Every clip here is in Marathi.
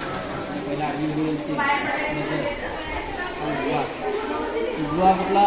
पहिला RBUDLC उजवा कुठला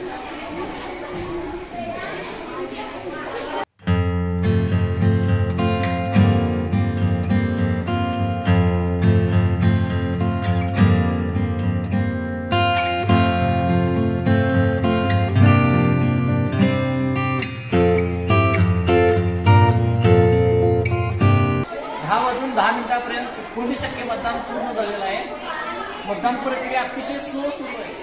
मिनिटापर्यंत 19% मतदान पूर्ण झालेलं आहे। मतदान प्रक्रिया अतिशय स्लो सुरू आहे।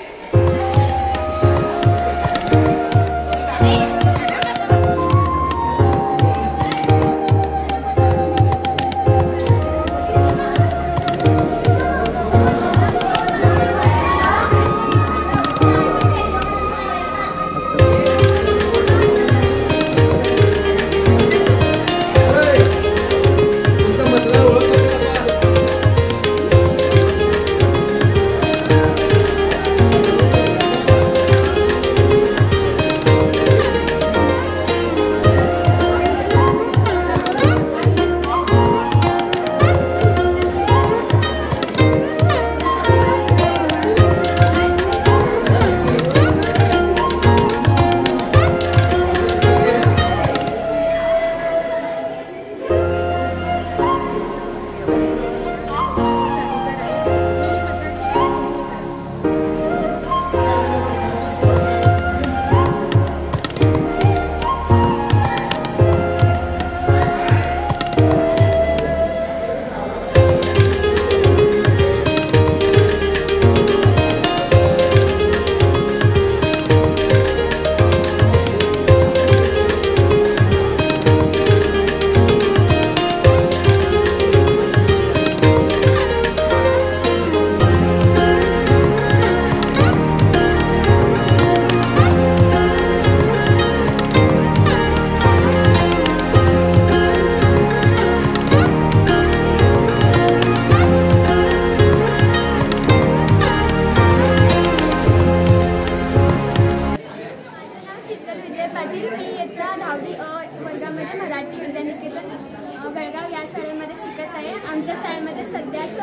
मराठी विद्यानिकेतन बेळगाव या शाळेमध्ये शिकत आहे। आमच्या शाळेमध्ये सध्याच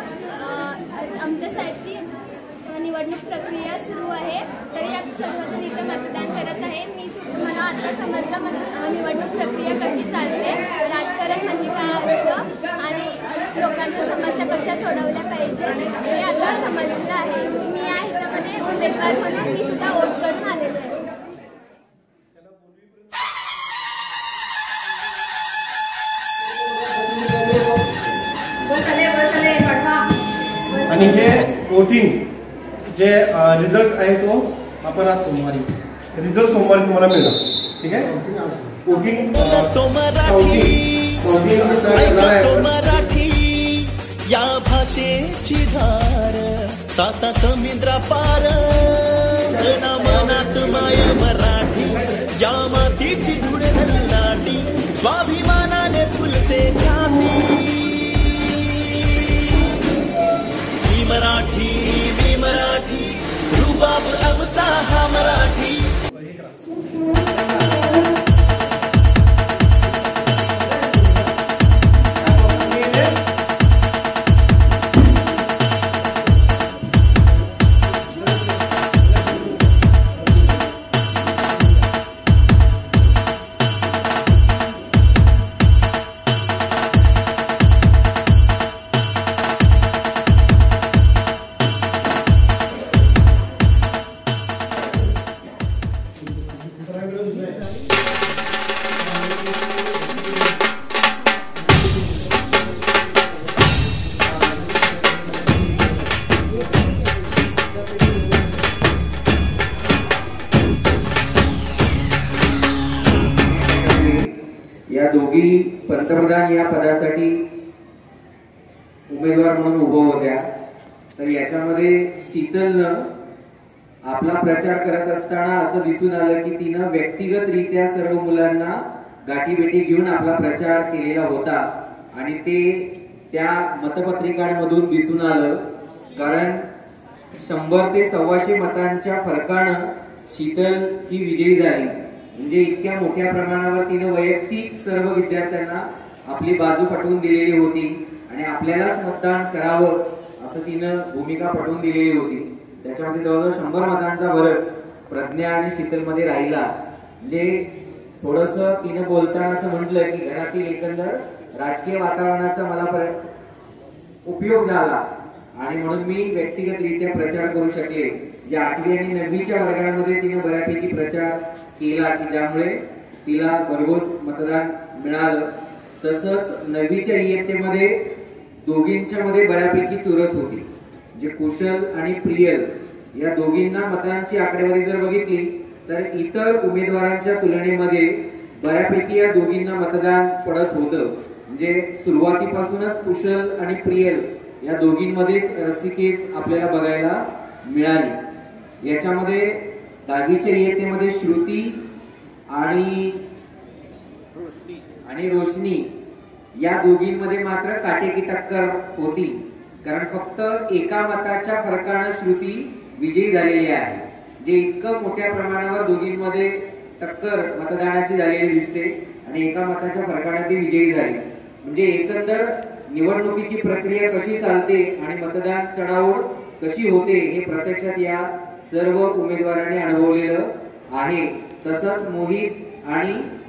आमच्या शाळेची निवडणूक प्रक्रिया सुरू आहे, तरी या सर्वजण इथं मतदान करत आहे। मी मला आता समजलं निवडणूक प्रक्रिया कशी चालते, राजकारण म्हणजे काय असतं आणि लोकांच्या समस्या कशा सोडवल्या पाहिजे हे आता समजलं आहे। मी या ह्याच्यामध्ये उमेदवार म्हणून मी सुद्धा वोट करून आलेले आहे। आणि हे वोटिंग जे रिझल्ट आहे तो आपण आज सोमवारी तुम्हाला मिळणार, ठीक आहे। वोटिंग मराठी या भाषेची धार साता समुद्रा पार, मनात माय मराठी या मातीची धूळ हल्लाटी, स्वाभिमानाने फुलते छाती। मी मराठी रुबाब आमचा हा मराठी। या दोघी पंतप्रधान या पदासाठी उमेदवार म्हणून उभं होत्या, तर याच्यामध्ये शीतलनं आपला प्रचार करत असताना असं दिसून आलं की तिनं व्यक्तिगतरित्या सर्व मुलांना गाठीभेटी घेऊन आपला प्रचार केलेला होता आणि ते त्या मतपत्रिकांमधून दिसून आलं। कारण 100 ते 125 मतांच्या फरकानं शीतल ही विजयी झाली। म्हणजे इतक्या मोठ्या प्रमाणावर तिने वैयक्तिक सर्व विद्यार्थ्यांना आपली बाजू पटवून दिलेली होती आणि आपल्यालाच मतदान करावं असं तिनं भूमिका पटवून दिलेली होती. त्याच्यामध्ये जवळजवळ 100 मतांचा फरक प्रज्ञा आणि शीतलमध्ये राहिला. म्हणजे थोडस तिने बोलताना असं म्हटलं की घरातील एकंदर राजकीय वातावरणाचा मला उपयोग झाला आणि म्हणून मी व्यक्तिगतरित्या प्रचार करू शकले. जे 8वी आणि 9वीच्या वर्गामध्ये तिने बऱ्यापैकी प्रचार केला की ज्यामुळे तिला भरघोस मतदान मिळालं. तसंच 9वीच्या इयत्तेमध्ये दोघींच्या मध्ये बऱ्यापैकी चुरस होती. जे कुशल आणि प्रियल या दोघींना मतांची आकडेवारी जर बघितली तर इतर उमेदवारांच्या तुलनेमध्ये बऱ्यापैकी या दोघींना मतदान पडत होतं. म्हणजे सुरुवातीपासूनच कुशल आणि प्रियल या दोघींमध्येच रस्सीखेच आपल्याला बघायला मिळाली. याच्यामध्ये 10वीच्या इयत्तेमध्ये श्रुती आणि रोशनी या दोघींमध्ये मात्र काटेकी टक्कर होती. कारण फक्त एका मताच्या फरकानं श्रुती विजयी झालेली आहे. जे इतकं मोठ्या प्रमाणावर दोघींमध्ये टक्कर मतदानाची झालेली दिसते आणि एका मताच्या फरकाने ती विजयी झाली. म्हणजे एकंदर निवडणुकीची प्रक्रिया कशी चालते आणि मतदान चढाओढ कशी होते हे प्रत्यक्षात या सर्व उमेदवारांनी अनुभवलेलं आहे. तसंच मोहित आणि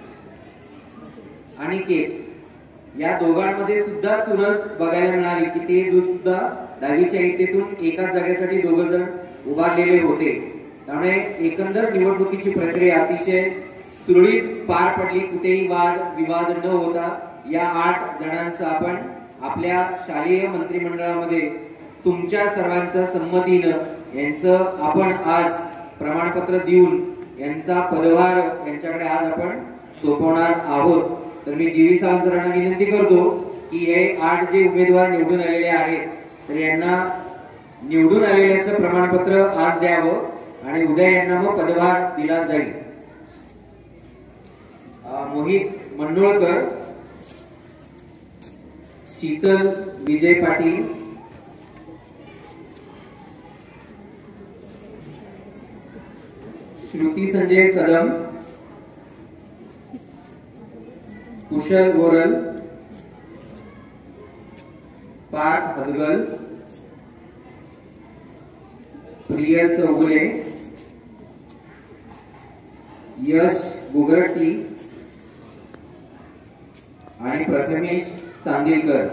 अनिकेत या दोघांमध्ये सुद्धा चुरस बघायला मिळाली की ते सुद्धा 10वीच्या इयत्तेतून एकाच जागेसाठी दोघ जण उभारलेले होते. त्यामुळे एकंदर निवडणुकीची प्रक्रिया अतिशय सुरळीत पार पडली. कुठेही वाद विवाद न होता या 8 जणांचं आपण आपल्या शालेय मंत्रिमंडळामध्ये तुमच्या सर्वांच्या संमतीनं यांचं आपण आज प्रमाणपत्र देऊन यांचा पदभार यांच्याकडे आज आपण सोपवणार आहोत. तर मी जीवी सावंत सरांना विनंती करतो की हे 8 जे उमेदवार निवडून आलेले आहेत तर यांना निवडून आलेल्याचं प्रमाणपत्र आज द्यावं आणि उद्या यांना मग पदभार दिला जाईल. मोहित मंडोळकर, शीतल विजय पाटील, श्रुती संजय कदम, कुशल गोरल, पार्थ हदगल, प्रियल चौगुले, यश गुगरटी आणि प्रथमेश चांदेलकर.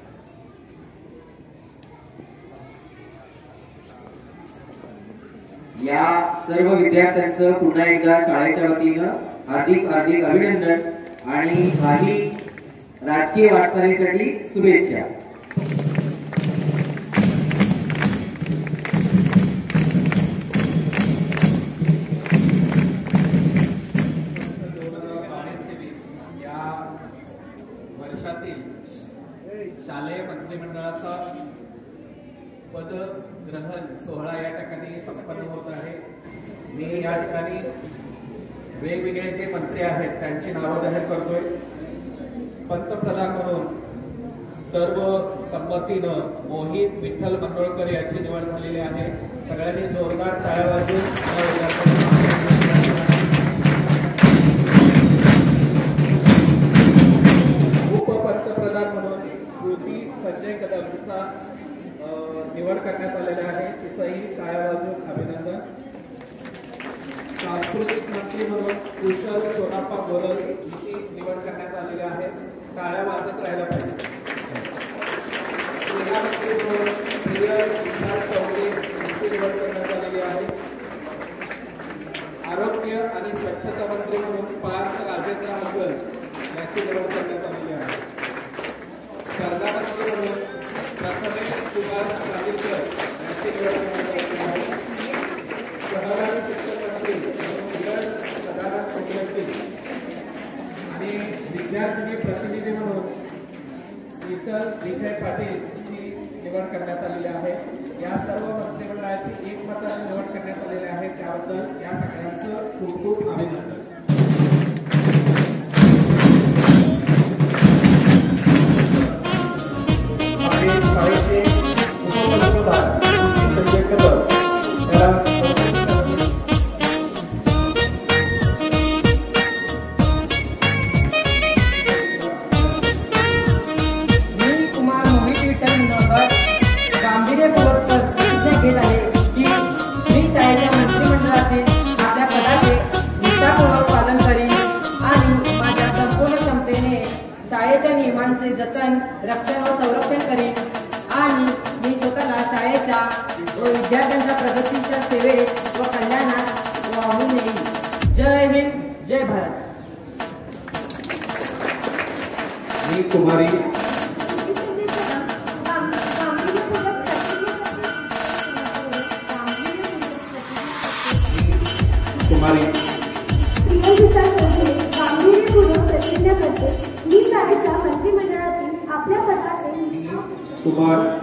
या सर्व विद्यार्थ्यांचं पुन्हा एकदा शाळेच्या वतीनं हार्दिक अभिनंदन आणि काही राजकीय वाटचालीसाठी शुभेच्छा. शालेय मंत्रिमंडळाचा पदग्रहण सोहळा या ठिकाणी संपन्न होत आहे. मी या ठिकाणी वेगवेगळे जे मंत्री आहेत त्यांची नावं जाहीर करतोय. पंतप्रधान म्हणून सर्व संमतीनं मोहित विठ्ठल मंडोळकर यांची निवड झालेली आहे. सगळ्यांनी जोरदार टाळ्या वाजवून उपपंतप्रधान म्हणून श्रुती संजय कदम यांचा निवड करण्यात आलेला आहे. तिचंही टाळ्या वाजवून अभिनंदन. सांस्कृतिक मंत्री म्हणून कुशल सोनाप्पा गोरल यांची निवड करण्यात आलेली आहे. टाळ्या वाजत राहायला पाहिजे. क्रीडा मंत्री म्हणून प्रियल चौगुले यांची निवड करण्यात आलेली आहे. आरोग्य आणि स्वच्छता मंत्री म्हणून पार्थ राजेंद्र हदगल यांची निवड करण्यात आलेली आहे. स्पर्धा मंत्री म्हणून प्रथमेश सुभाष चांदेलकर यांची निवड करण्यात आलेली आहे. सहकारी शिक्षण मंत्री म्हणून सदानंद कोल्हे आणि विद्यार्थी प्रतिनिधी म्हणून शीतल विजय पाटील यांची निवड करण्यात आलेली आहे. या सर्व मंत्रिमंडळाची एकमताने निवड करण्यात आलेली आहे. त्याबद्दल या सगळ्यांचं खूप खूप अभिनंदन. शाळेचे उपपंतप्रधान संजय कदम याला मी कुमार मोहित जतन, रक्षण व संरक्षण करीन आणि मी स्वतःला शाळेच्या व विद्यार्थ्यांच्या प्रगतीच्या सेवेत व कल्याणात वाहून येईन. जय हिंद, जय भारत. मी कुमारी गांभीर्यपूर्वक प्रतिज्ञा करते. मी शाळेच्या मंत्रिमंडळातील आपल्या पदाचे कुमार